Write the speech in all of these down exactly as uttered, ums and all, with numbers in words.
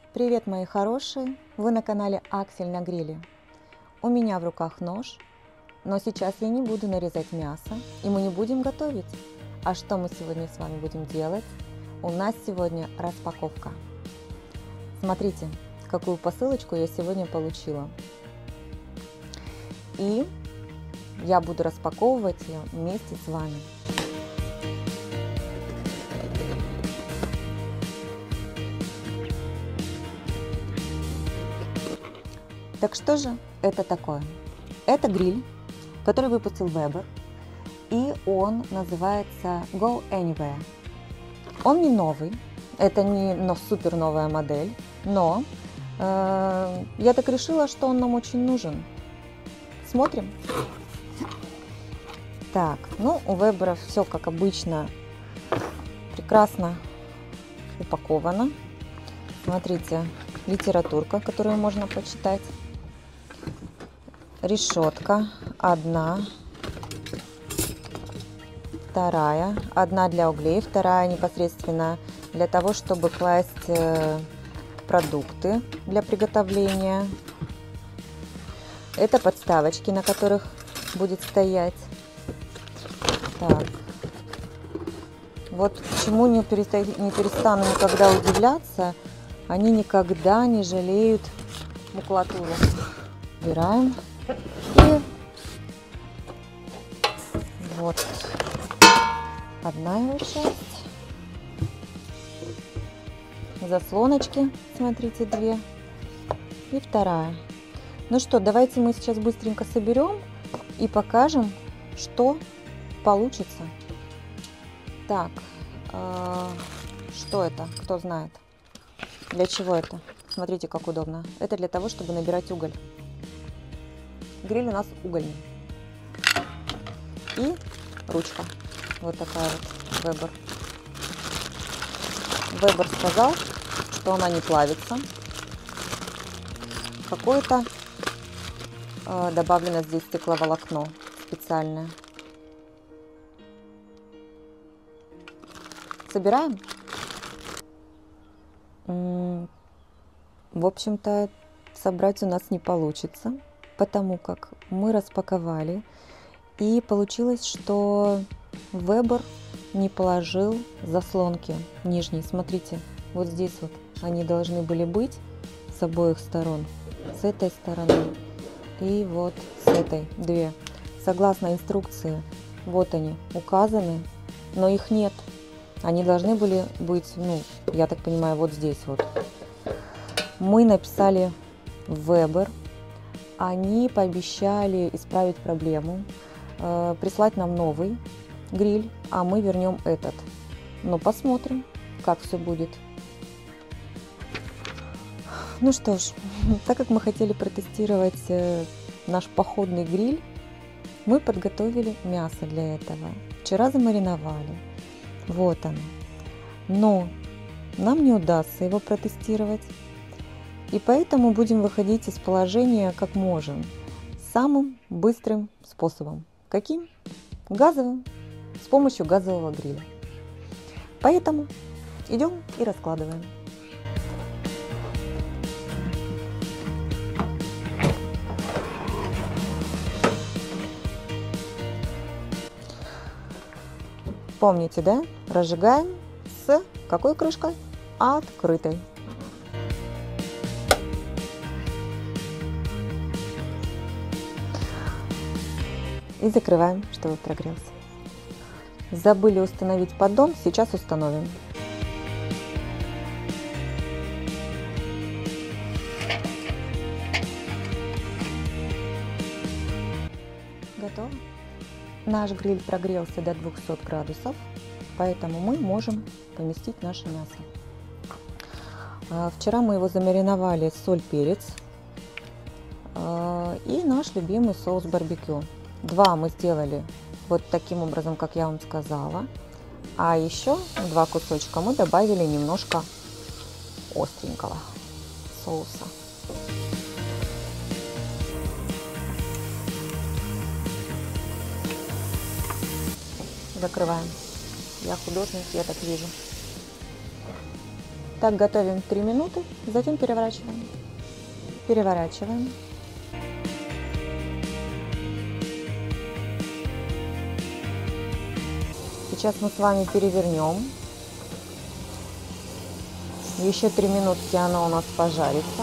Привет, мои хорошие! Вы на канале Аксель на гриле. У меня в руках нож, но сейчас я не буду нарезать мясо, и мы не будем готовить. А что мы сегодня с вами будем делать? У нас сегодня распаковка. Смотрите, какую посылочку я сегодня получила. И я буду распаковывать ее вместе с вами. Так что же это такое? Это гриль, который выпустил Weber, и он называется Go Anywhere. Он не новый, это не но супер новая модель, но э, я так решила, что он нам очень нужен. Смотрим. Так, ну у Weber все как обычно прекрасно упаковано. Смотрите, литературка, которую можно почитать. Решетка одна, вторая, одна для углей, вторая непосредственно для того, чтобы класть продукты для приготовления. Это подставочки, на которых будет стоять. Так. Вот чему не перестану, не перестану никогда удивляться, они никогда не жалеют макулатуру. Убираем. И вот одна его часть. Заслоночки, смотрите, две. И вторая. Ну что, давайте мы сейчас быстренько соберем и покажем, что получится. Так, э, что это? Кто знает? Для чего это? Смотрите, как удобно. Это для того, чтобы набирать уголь. Гриль у нас угольный. И ручка. Вот такая вот Weber. Weber сказал, что она не плавится. Какое-то э, добавлено здесь стекловолокно специальное. Собираем. М-м, в общем-то, собрать у нас не получится, потому как мы распаковали, и получилось, что Weber не положил заслонки нижние. Смотрите, вот здесь вот они должны были быть с обоих сторон, с этой стороны и вот с этой, две. Согласно инструкции, вот они указаны, но их нет. Они должны были быть, ну, я так понимаю, вот здесь вот. Мы написали Weber. Они пообещали исправить проблему, э, прислать нам новый гриль, а мы вернем этот. Но посмотрим, как все будет. Ну что ж, так как мы хотели протестировать э, наш походный гриль, мы подготовили мясо для этого. Вчера замариновали. Вот оно. Но нам не удастся его протестировать. И поэтому будем выходить из положения как можем, самым быстрым способом. Каким? Газовым, с помощью газового гриля. Поэтому идем и раскладываем. Помните, да? Разжигаем с какой крышкой? Открытой. И закрываем, чтобы прогрелся. Забыли установить поддон, сейчас установим. Готово. Наш гриль прогрелся до двухсот градусов, поэтому мы можем поместить наше мясо. Вчера мы его замариновали соль, перец и наш любимый соус барбекю. Два мы сделали вот таким образом, как я вам сказала. А еще два кусочка мы добавили немножко остренького соуса. Закрываем. Я художник, я так вижу. Так готовим три минуты, затем переворачиваем. Переворачиваем. Сейчас мы с вами перевернем. Еще три минутки оно у нас пожарится.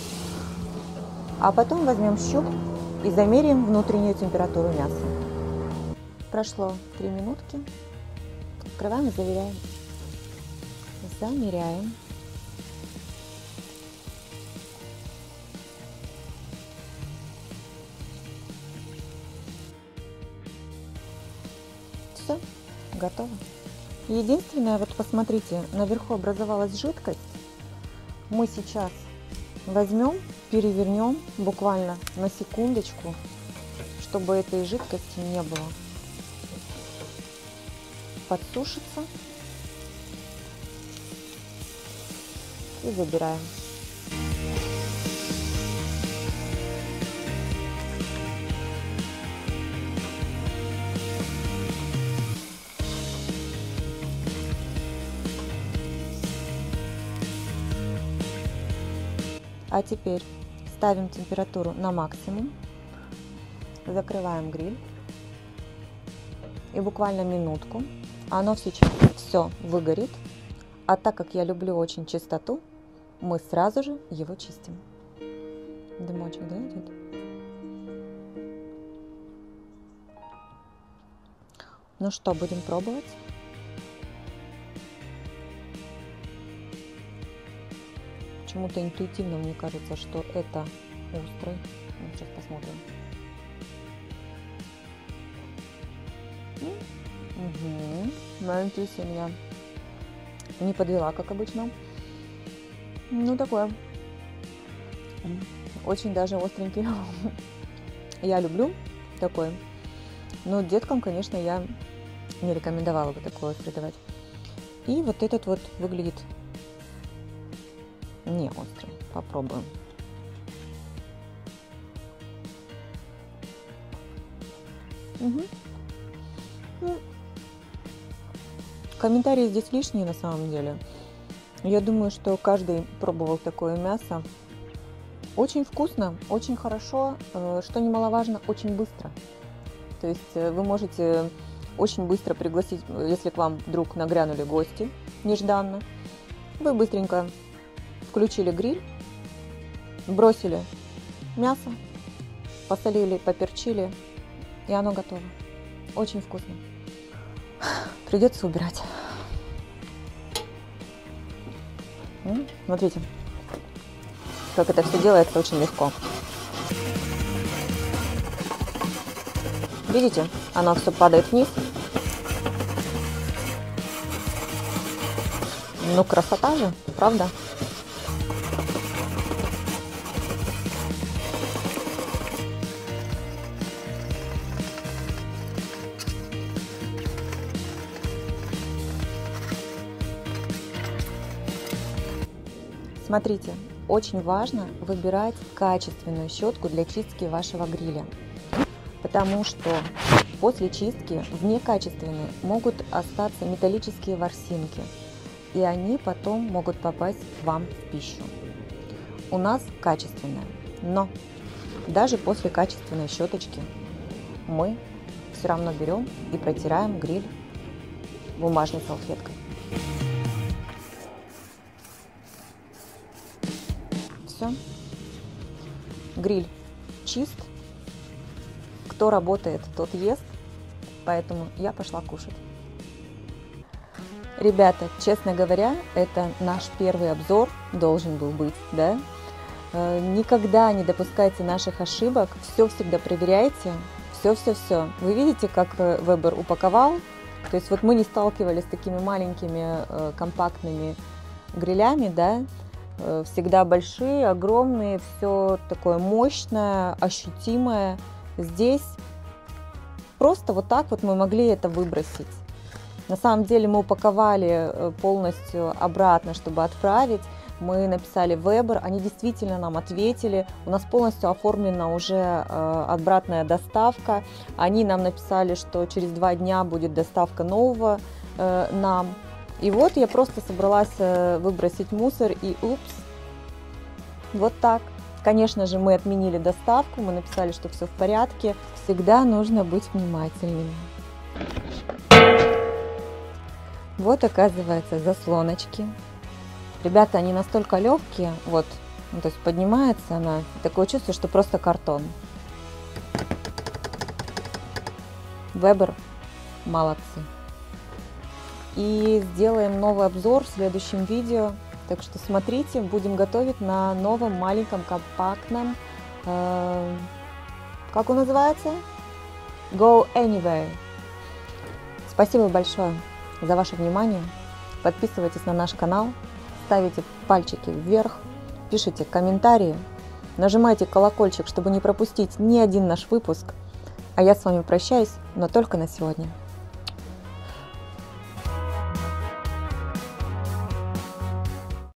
А потом возьмем щуп и замеряем внутреннюю температуру мяса. Прошло три минутки. Открываем и заверяем. Замеряем. Все, готово. Единственное, вот посмотрите, наверху образовалась жидкость. Мы сейчас возьмем, перевернем буквально на секундочку, чтобы этой жидкости не было. Подсушится. И забираем. А теперь ставим температуру на максимум, закрываем гриль и буквально минутку. Оно сейчас все выгорит, а так как я люблю очень чистоту, мы сразу же его чистим. Дымочек, да, идет? Ну что, будем пробовать? Почему-то интуитивно мне кажется, что это острый. Ну, сейчас посмотрим. Угу. Моя интуиция меня не подвела, как обычно. Ну, такое. Очень даже остренький. Я люблю такой. Но деткам, конечно, я не рекомендовала бы такое острый давать. И вот этот вот выглядит не острый. Попробуем. Угу. Ну, комментарии здесь лишние на самом деле. Я думаю, что каждый пробовал такое мясо. Очень вкусно, очень хорошо, что немаловажно, очень быстро. То есть вы можете очень быстро пригласить, если к вам вдруг нагрянули гости нежданно. Вы быстренько включили гриль, бросили мясо, посолили, поперчили, и оно готово. Очень вкусно. Придется убирать. Смотрите, как это все делается очень легко. Видите, оно все падает вниз. Ну, красота же, правда? Смотрите, очень важно выбирать качественную щетку для чистки вашего гриля, потому что после чистки в некачественной могут остаться металлические ворсинки, и они потом могут попасть вам в пищу. У нас качественная, но даже после качественной щеточки мы все равно берем и протираем гриль бумажной салфеткой. Все. Гриль чист. Кто работает, тот ест. Поэтому я пошла кушать. Ребята, честно говоря, это наш первый обзор должен был быть, да? Никогда не допускайте наших ошибок. Все всегда проверяйте. Все-все-все. Вы видите, как Weber упаковал? То есть вот мы не сталкивались с такими маленькими компактными грилями, да? Всегда большие, огромные, все такое мощное, ощутимое. Здесь просто вот так вот мы могли это выбросить. На самом деле мы упаковали полностью обратно, чтобы отправить. Мы написали Weber, они действительно нам ответили. У нас полностью оформлена уже обратная доставка. Они нам написали, что через два дня будет доставка нового нам. И вот я просто собралась выбросить мусор, и упс, вот так. Конечно же, мы отменили доставку, мы написали, что все в порядке. Всегда нужно быть внимательными. Вот, оказывается, заслоночки. Ребята, они настолько легкие, вот, ну, то есть поднимается она, такое чувство, что просто картон. Weber молодцы. И сделаем новый обзор в следующем видео. Так что смотрите, будем готовить на новом маленьком компактном, э, как он называется? Go Anywhere. Спасибо большое за ваше внимание. Подписывайтесь на наш канал, ставите пальчики вверх, пишите комментарии, нажимайте колокольчик, чтобы не пропустить ни один наш выпуск. А я с вами прощаюсь, но только на сегодня.